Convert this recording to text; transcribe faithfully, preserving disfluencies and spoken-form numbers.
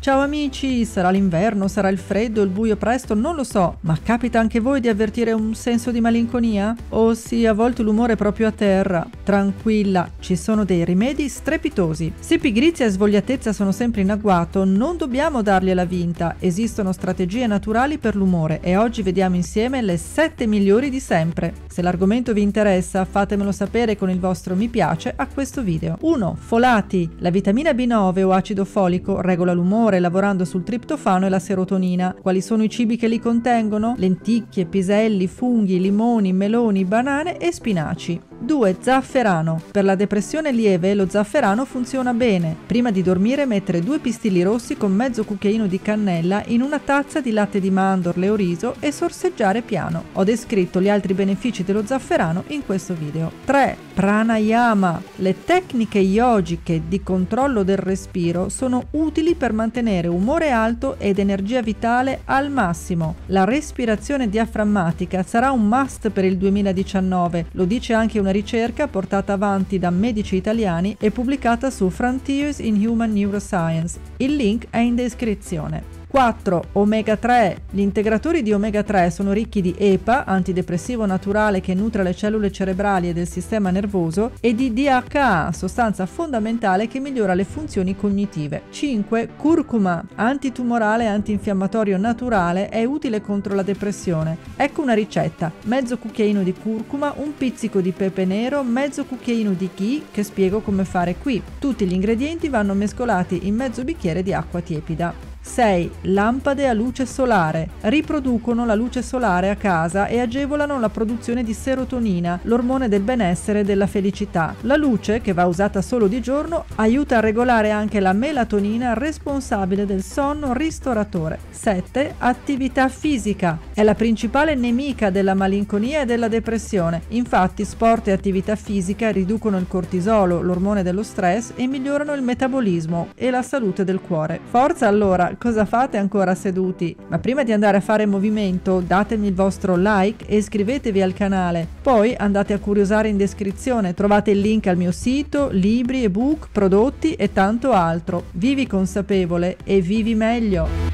Ciao amici, sarà l'inverno, sarà il freddo, il buio presto, non lo so, ma capita anche a voi di avvertire un senso di malinconia? O sì, a volte l'umore è proprio a terra? Tranquilla, ci sono dei rimedi strepitosi. Se pigrizia e svogliatezza sono sempre in agguato, non dobbiamo dargliela vinta, esistono strategie naturali per l'umore e oggi vediamo insieme le sette migliori di sempre. Se l'argomento vi interessa, fatemelo sapere con il vostro mi piace a questo video. uno. Folati. La vitamina B nove o acido folico regola l'umore lavorando sul triptofano e la serotonina. Quali sono i cibi che li contengono? Lenticchie, piselli, funghi, limoni, meloni, banane e spinaci. due. Zafferano. Per la depressione lieve lo zafferano funziona bene. Prima di dormire mettere due pistilli rossi con mezzo cucchiaino di cannella in una tazza di latte di mandorle o riso e sorseggiare piano. Ho descritto gli altri benefici dello zafferano in questo video. tre. Pranayama. Le tecniche yogiche di controllo del respiro sono utili per mantenere umore alto ed energia vitale al massimo. La respirazione diaframmatica sarà un must per il duemiladiciannove, lo dice anche una ricerca portata avanti da medici italiani e pubblicata su Frontiers in Human Neuroscience. Il link è in descrizione. quattro. Omega tre. Gli integratori di omega tre sono ricchi di E P A, antidepressivo naturale che nutre le cellule cerebrali e del sistema nervoso, e di D H A, sostanza fondamentale che migliora le funzioni cognitive. cinque. Curcuma. Antitumorale e antinfiammatorio naturale, è utile contro la depressione. Ecco una ricetta: mezzo cucchiaino di curcuma, un pizzico di pepe nero, mezzo cucchiaino di ghee, che spiego come fare qui. Tutti gli ingredienti vanno mescolati in mezzo bicchiere di acqua tiepida. sei. Lampade a luce solare. Riproducono la luce solare a casa e agevolano la produzione di serotonina, l'ormone del benessere e della felicità. La luce, che va usata solo di giorno, aiuta a regolare anche la melatonina, responsabile del sonno ristoratore. sette. Attività fisica. È la principale nemica della malinconia e della depressione. Infatti sport e attività fisica riducono il cortisolo, l'ormone dello stress, e migliorano il metabolismo e la salute del cuore. Forza allora! Cosa fate ancora seduti? Ma prima di andare a fare movimento, datemi il vostro like e iscrivetevi al canale. Poi andate a curiosare in descrizione, trovate il link al mio sito, libri, ebook, prodotti e tanto altro. Vivi consapevole e vivi meglio!